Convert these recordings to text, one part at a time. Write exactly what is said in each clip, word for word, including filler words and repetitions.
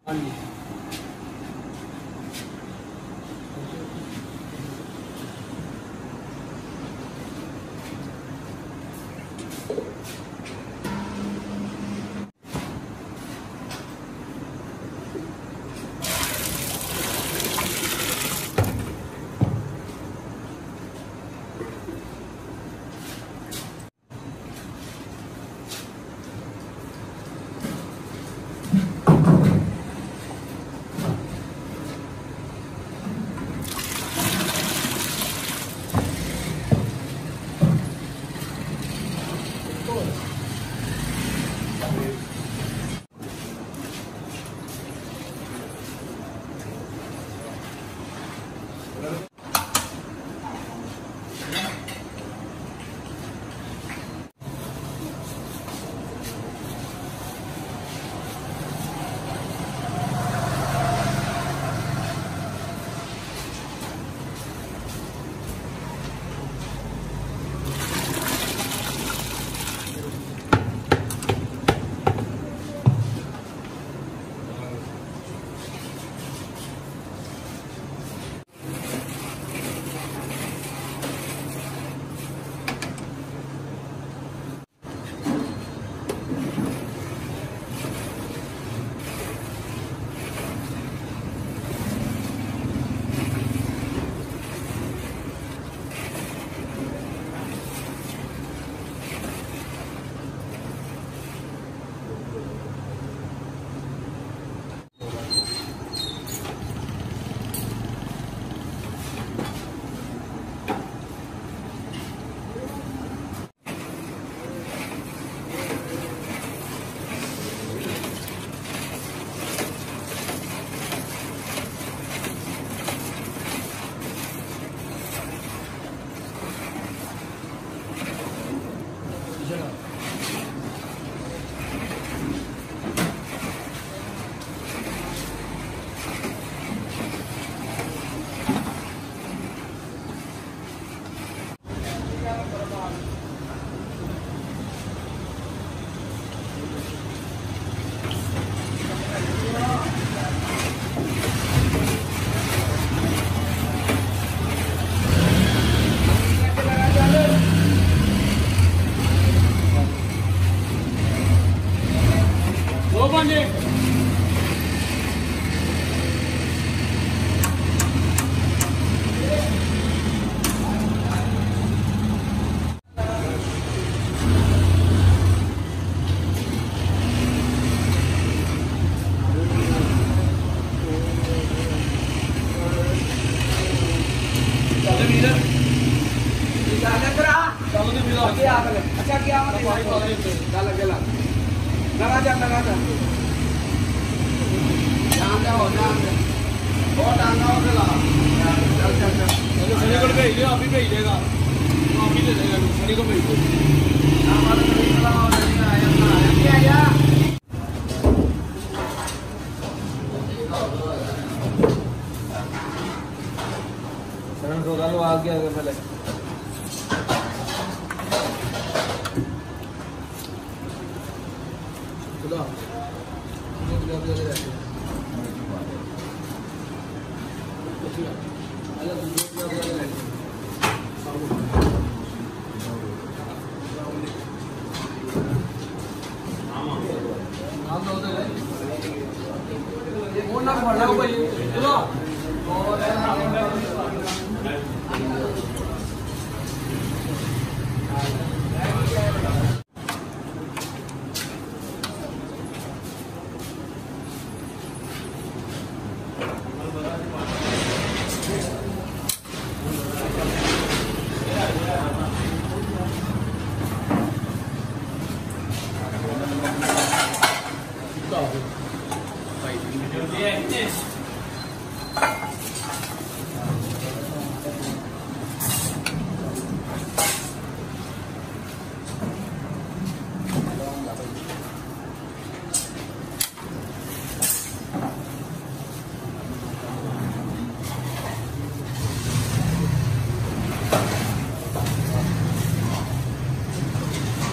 हाँ जी। अच्छा क्या लगा लगा लगा जा लगा जा जान जाओ जान बहुत आना हो गया चल चल चल सनी को भेज दो आप ही भेज देगा आप ही ले लेगा सनी को भेज दो हमारा सनी चला और नहीं आया ना आया आया सरण को डालो आ गया पहले खुदा ये भी ले ले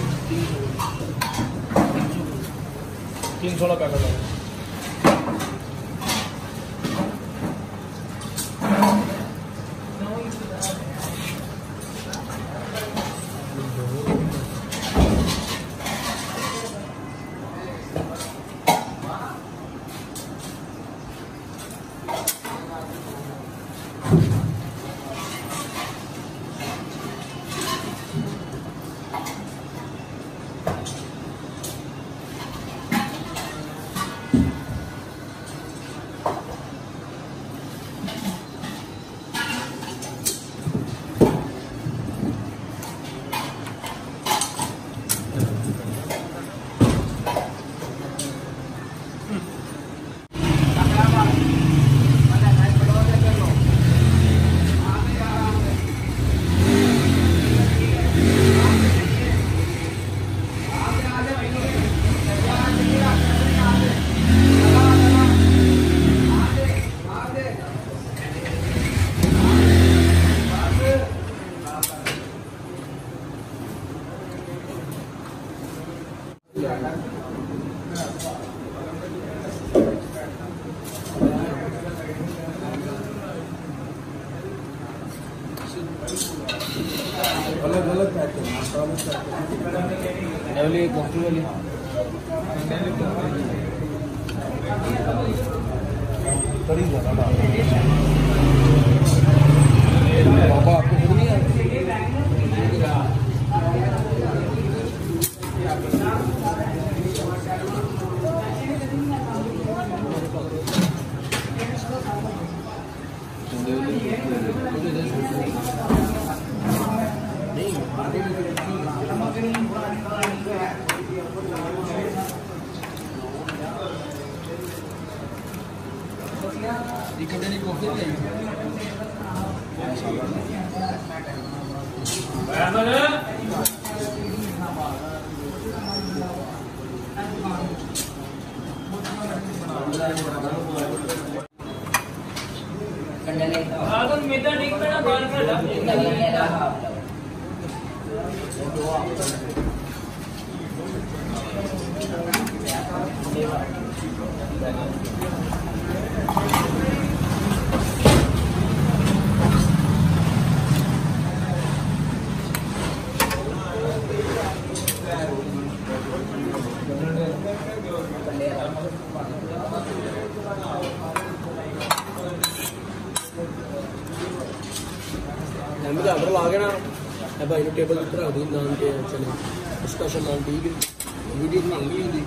तीन सोलह पैकेट अलग अलग पैक करना वाली कॉफी वाली बड़ी ज़्यादा बाबा आपको खुद नहीं आती मुझे ऑर्डर ला के ना भाई ने टेबल पर रख दी नान के चले स्पेशल नान ठीक है वीडियो बना ली होगी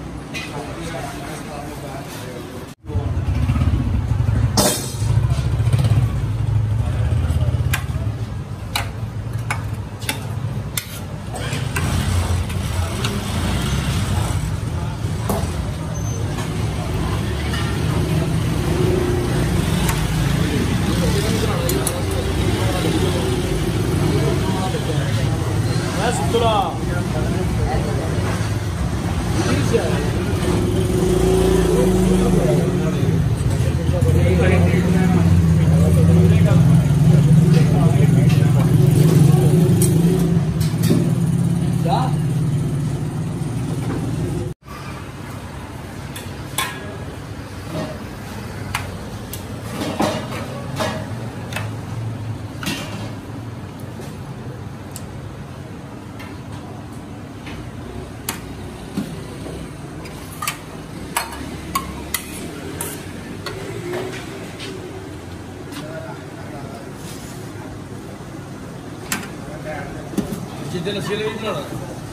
जितने लस्सी भी बनाना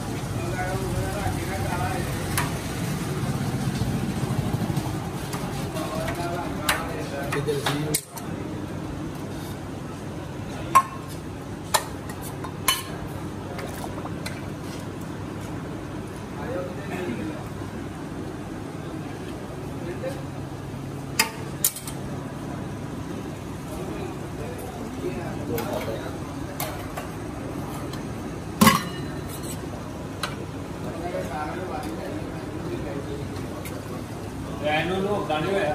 जितने लस्सी no, no, गाने में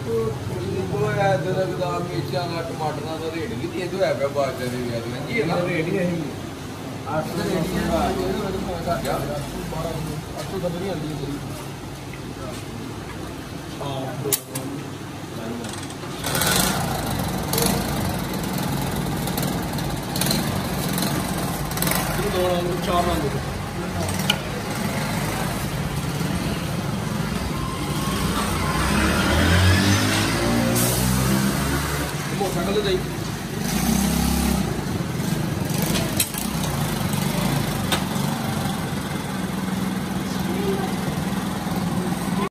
ਕੋਲ ਹੈ ਤੇ ਬਦਾਮ ਮਿਰਚਾਂ ਦਾ ਟਮਾਟਰਾਂ ਦਾ ਰੇਟ ਵੀ ਤੇਜ਼ ਹੋਇਆ ਪਿਆ ਬਾਜ਼ਾਰ ਦੇ ਵਿੱਚ ਜੀ ਇਹਦਾ ਰੇਟ ਹੀ ਨਹੀਂ ਅੱਠ ਦਾ ਰੇਟ ਹੀ ਆ ਅੱਠ ਤੋਂ ਦਬਰੀ ਆਉਂਦੀ ਹੈ ਬੜੀ ਹਾਂ ਦੋ ਨਾਲ ਚਾਰ ਨਾਲ ਦੇ ਮੋਟਰਸਾਈਕਲ ਤੇ ਜਾਈ